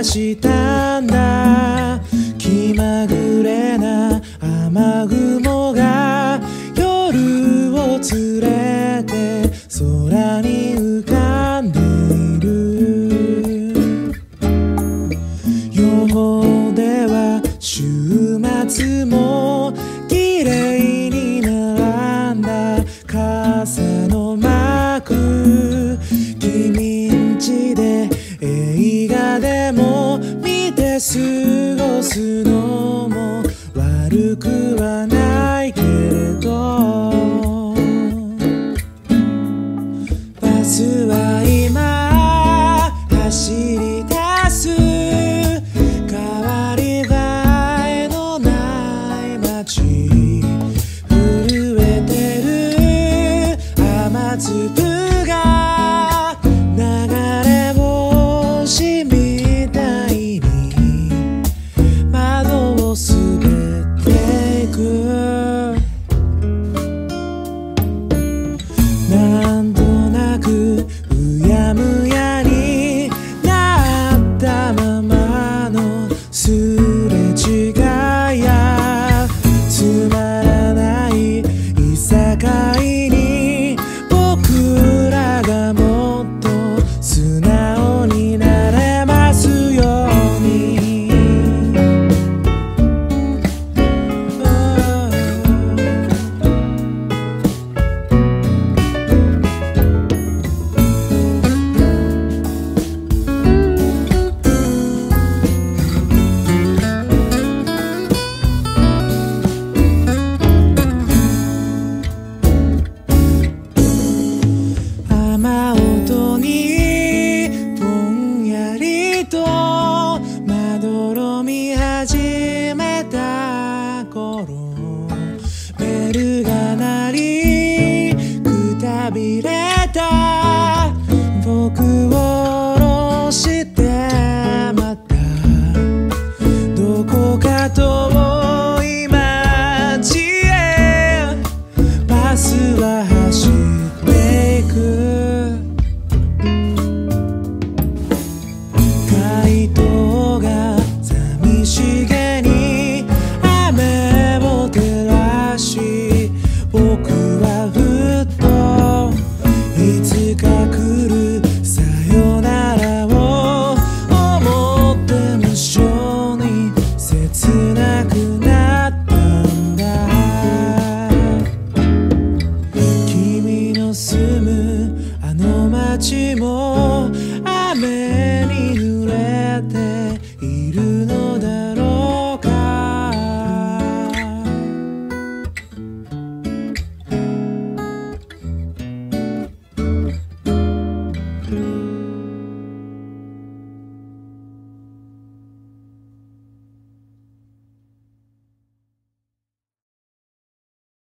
したんだ。気まぐれな雨雲が夜を連れて空に浮かんでいる。予報では週末も綺麗に並んだ傘のマーク。君んちで映画でも見て過ごすのも悪くはないけれど、バスは今走り出す。変わり映えのない街、震えてる雨粒が流れ星みたいに窓を滑っていく。なんとなくうやむやになったままのすれ違いや、つまらないいさかいに僕らがもっと素直になれますように。雨音にぼんやりとまどろみ始めた頃、ベルが鳴りくたびれた僕を降ろしてまたどこか遠い街へバスは走っていく。街灯が寂しげに雨を照らし、僕はふっといつか来るさよならを思って無性に切なくなったんだ。君の住むあの街も雨